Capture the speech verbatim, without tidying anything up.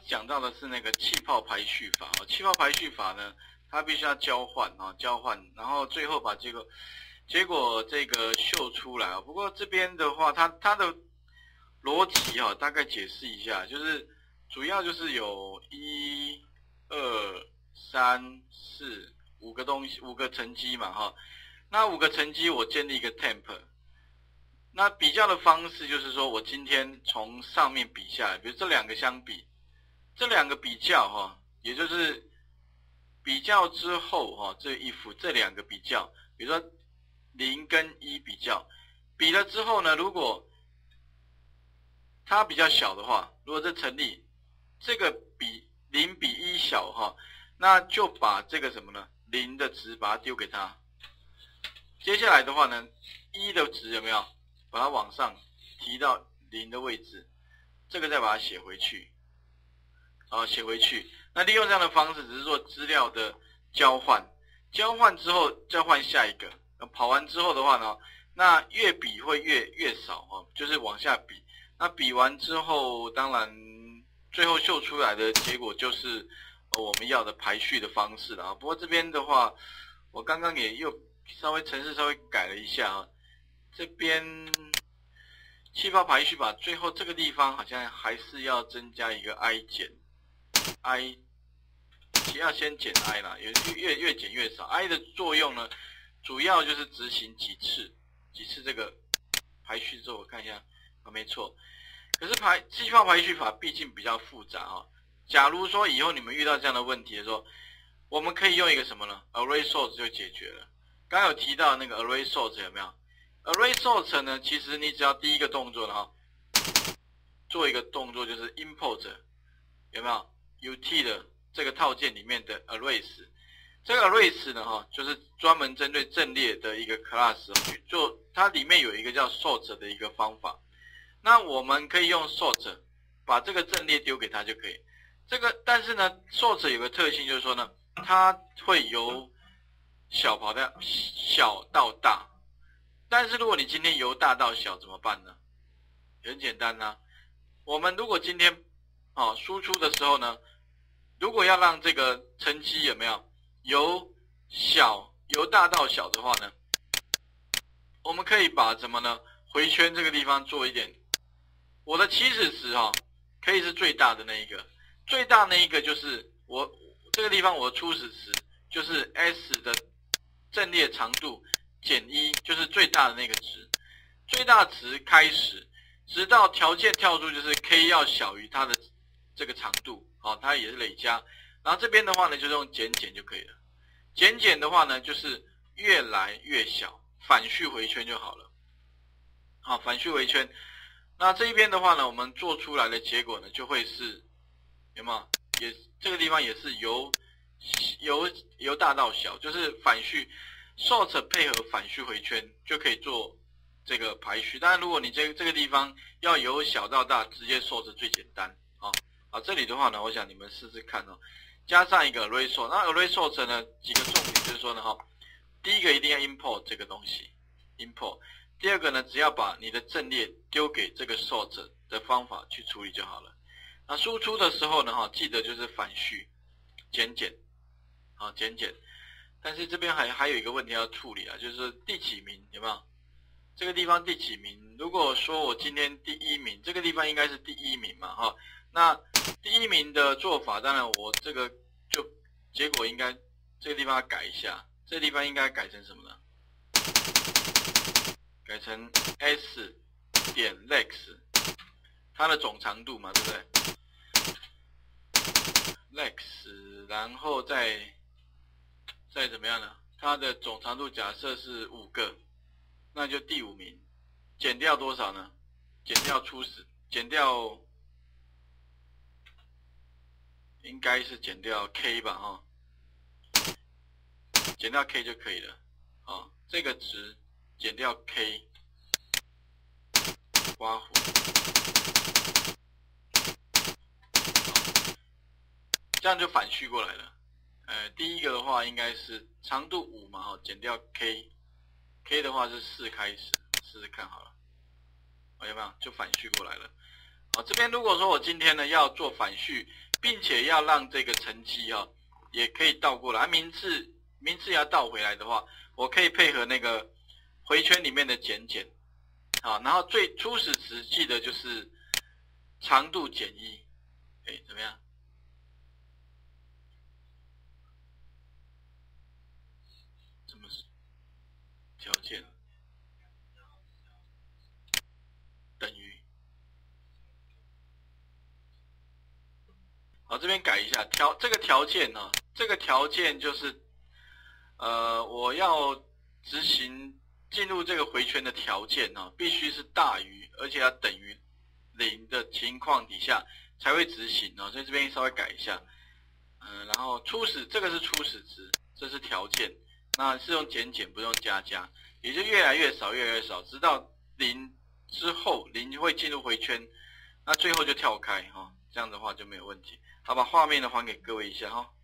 讲到的是那个气泡排序法哦，气泡排序法呢，它必须要交换啊，交换，然后最后把结果结果这个秀出来啊。不过这边的话，它它的逻辑哈，大概解释一下，就是主要就是有一、二、三、四五个东西，五个层级嘛哈。那五个层级我建立一个 temp。那比较的方式就是说，我今天从上面比下来，比如这两个相比，这两个比较哈，也就是比较之后哈，这一幅这两个比较，比如说零跟一比较，比了之后呢，如果它比较小的话，如果这成立，这个比零比一小哈，那就把这个什么呢？零的值把它丢给它。接下来的话呢，一的值有没有？把它往上提到零的位置，这个再把它写回去，啊，写回去。那利用这样的方式，只是做资料的交换，交换之后再换下一个。那跑完之后的话呢，那越比会越越少啊，就是往下比。那比完之后，当然最后秀出来的结果就是我们要的排序的方式了啊。不过这边的话，我刚刚也又稍微程式稍微改了一下啊。这边气泡排序法最后这个地方好像还是要增加一个 i 减 i， 其实要先减 i 啦，越越越减越少。i 的作用呢，主要就是执行几次几次这个排序之后，我看一下啊，没错。可是排气泡排序法毕竟比较复杂哈。假如说以后你们遇到这样的问题的时候，我们可以用一个什么呢 ？array sort 就解决了。刚刚有提到那个 array sort 有没有？array sort 呢，其实你只要第一个动作呢，哈，做一个动作就是 import， 有没有 ut 的这个套件里面的 arrays， 这个 arrays 呢，哈，就是专门针对阵列的一个 class 去做，它里面有一个叫 sort 的一个方法。那我们可以用 sort 把这个阵列丢给它就可以。这个但是呢 ，sort 有个特性就是说呢，它会由小跑到小到大。但是如果你今天由大到小怎么办呢？很简单啊，我们如果今天哦输出的时候呢，如果要让这个乘积有没有由小由大到小的话呢，我们可以把什么呢？回圈这个地方做一点，我的起始值哈、哦、可以是最大的那一个，最大那一个就是我这个地方我的初始值就是 s 的阵列长度。减一就是最大的那个值，最大值开始，直到条件跳出就是 k 要小于它的这个长度，好、哦，它也是累加。然后这边的话呢，就是用减减就可以了。减减的话呢，就是越来越小，反序回圈就好了。好，反序回圈。那这一边的话呢，我们做出来的结果呢，就会是有没有？也这个地方也是由由由大到小，就是反序。sort 配合反序回圈就可以做这个排序。当然，如果你这个这个地方要由小到大，直接 sort 最简单啊。好，这里的话呢，我想你们试试看哦。加上一个 array sort， 那 array sort 呢几个重点就是说呢，哈，第一个一定要 import 这个东西 ，import。第二个呢，只要把你的阵列丢给这个 sort 的方法去处理就好了。那输出的时候呢，哈，记得就是反序减减，好减减。但是这边还还有一个问题要处理啊，就是第几名有没有？这个地方第几名？如果说我今天第一名，这个地方应该是第一名嘛，哈。那第一名的做法，当然我这个就结果应该这个地方要改一下，这个地方应该改成什么呢？改成 s 点 lex， 它的总长度嘛，对不对 ？lex， 然后再。再怎么样呢？它的总长度假设是五个，那就第五名，减掉多少呢？减掉初始，减掉应该是减掉 k 吧，哈、哦，减掉 k 就可以了。啊、哦，这个值减掉 k， 刮胡，这样就反序过来了。呃，第一个的话应该是长度五嘛，哈，减掉 k，k 的话是四开始，试试看好了，哦，有没有？就反序过来了。好，这边如果说我今天呢要做反序， 并且要让这个乘积哈、哦、也可以倒过来，啊、名次名次要倒回来的话，我可以配合那个回圈里面的减减，好，然后最初始值记得就是长度减一，哎，怎么样？什么条件？等于。好，这边改一下条这个条件呢、哦，这个条件就是，呃，我要执行进入这个回圈的条件呢、哦，必须是大于而且要等于零的情况底下才会执行哦，所以这边稍微改一下，嗯、呃，然后初始这个是初始值，这是条件，那是用减减不用加加，也就越来越少越来越少，直到零之后零会进入回圈，那最后就跳开哈、哦，这样的话就没有问题。好，把画面呢还给各位一下哈。